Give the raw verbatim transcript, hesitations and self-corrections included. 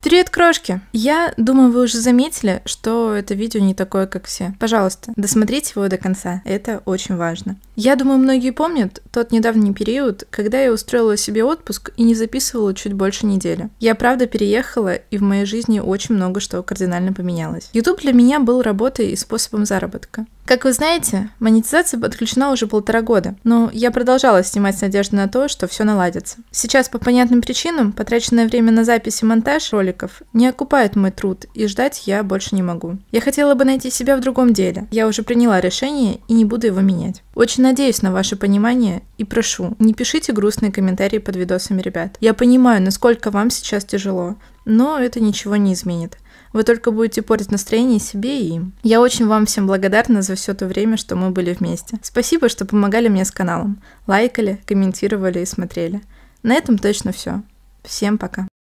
Привет, крошки! Я думаю, вы уже заметили, что это видео не такое, как все. Пожалуйста, досмотрите его до конца, это очень важно. Я думаю, многие помнят тот недавний период, когда я устроила себе отпуск и не записывала чуть больше недели. Я правда переехала, и в моей жизни очень много что кардинально поменялось. YouTube для меня был работой и способом заработка. Как вы знаете, монетизация подключена уже полтора года, но я продолжала снимать с надеждой на то, что все наладится. Сейчас по понятным причинам потраченное время на запись и монтаж роликов не окупает мой труд, и ждать я больше не могу. Я хотела бы найти себя в другом деле. Я уже приняла решение и не буду его менять. Очень надеюсь на ваше понимание и прошу, не пишите грустные комментарии под видосами, ребят. Я понимаю, насколько вам сейчас тяжело, но это ничего не изменит. Вы только будете портить настроение себе и им. Я очень вам всем благодарна за все то время, что мы были вместе. Спасибо, что помогали мне с каналом. Лайкали, комментировали и смотрели. На этом точно все. Всем пока.